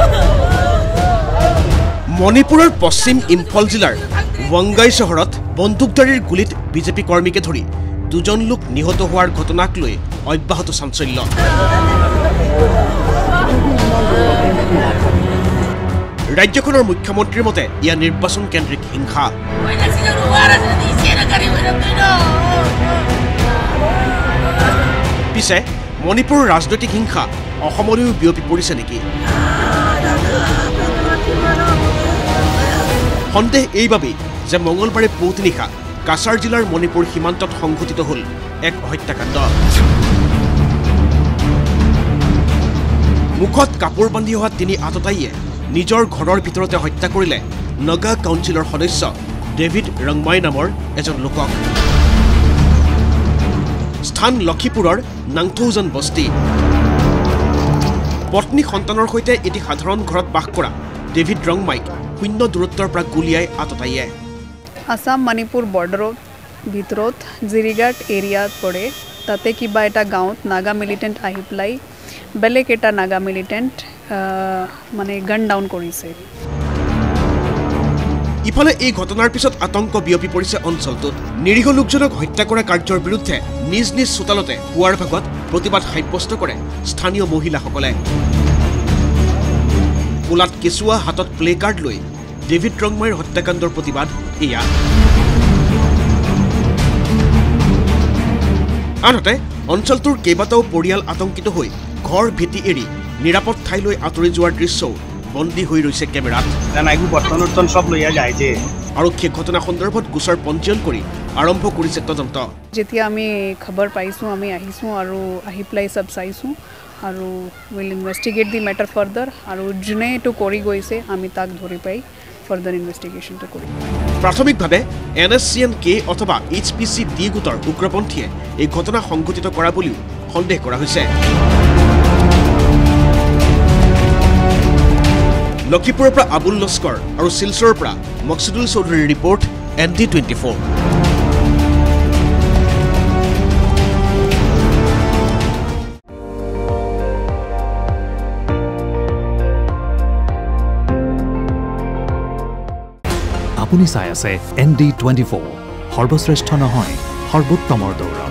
মণিপুৰৰ পশ্চিম ইম্ফল জিলাৰ ৱাংগাই চহৰত বন্দুকধাৰীৰ গুলীত বিজেপি কৰ্মীকে ধৰি দুজন লোক নিহত হোৱাৰ ঘটনাক লৈ অব্যাহত চাঞ্চল্য। ৰাজ্যখনৰ মুখ্যমন্ত্ৰীৰ মতে ইয়া নিৰ্বাচন কেন্দ্ৰিক হিংসা। পিছে মণিপুৰৰ ৰাজনৈতিক হিংসা অসমলৈও বিয়পি পৰিছে নেকি? সন্দেহ এইবাবেই যে মঙলবাৰে পুৱতি নিশা কাছাৰ জিলাৰ মণিপুৰ সীমান্তত সংঘটিত হ'ল এক হত্যাকাণ্ড। মুখত কাপোৰ বান্ধি অহা তিনি আততায়ীয়ে নিজৰ ঘৰৰ ভিতৰতে হত্যা কৰিলে নগা কাউন্সিলৰ সদস্য ডেভিড ৰংমাই নামৰ এজন লোকক। স্থান লক্ষীপুৰৰ নাংথৌজন বস্তি। পত্নী সন্তানৰ সৈতে এটি সাধাৰণ ঘৰত বাস কৰা ডেভিড ৰংমাইক শূন্য দূৰত্বৰ পৰা গুলিয়াই আততায়ীয়ে। আসাম মণিপুৰ বৰ্ডাৰৰ ভিতৰত জিৰিঘাট এৰিয়াত পৰে। তাতে কিবা এটা গাঁৱত নাগা মিলিটেণ্ট আহি পেলাই বেলেগ এটা নাগা মিলিটেণ্ট মানে গান ডাউন কৰিছে। ইফালে এই ঘটনাৰ পিছত আতংক বিয়পি পৰিছে অঞ্চলটোত। নিৰীহ লোকজনক হত্যা কৰা কাৰ্যৰ বিৰুদ্ধে নিজ নিজ চোতালতে পুৱাৰ ভাগত প্ৰতিবাদ সাব্যস্ত কৰে স্থানীয় মহিলাসকলে। কোলাত কেঁচুৱা, হাতত প্লে কাৰ্ড লৈ ডেভিড ৰংমাইৰ হত্যাকাণ্ডৰ প্ৰতিবাদ এয়া। আনহাতে অঞ্চলটোৰ কেইবাটাও পৰিয়াল আতংকিত হৈ ঘৰ ভেটি এৰি নিৰাপদ ঠাইলৈ আঁতৰি যোৱাৰ দৃশ্যও বন্দী হৈ ৰৈছে কেমেৰাত। আৰক্ষীয়ে ঘটনা সন্দৰ্ভত গোচৰ পঞ্জীয়ন কৰি আৰম্ভ কৰিছে তদন্ত। যেতিয়া আমি খবৰ পাইছোঁ আমি আহিছোঁ আৰু আহি পেলাই চব চাইছোঁ আৰু will investigate the matter further আৰু যোনে এইটো কৰি গৈছে আমি তাক ধৰি পাই ফাৰ্ডাৰ ইনভেষ্টিগেশ্যনটো কৰিম। প্ৰাথমিকভাৱে NSCN-K অথবা HPC-D গোটৰ উগ্ৰপন্থীয়ে এই ঘটনা সংঘটিত কৰা বুলিও সন্দেহ কৰা হৈছে। লক্ষীপুৰৰ পৰা আবুল লস্কৰ আৰু শিলচৰৰ পৰা মকসুদুল চৌধুৰীৰ ৰিপৰ্ট ND24। আপুনি চাই আছে ND24, সৰ্বশ্ৰেষ্ঠ নহয় সৰ্বোত্তমৰ দৌৰ।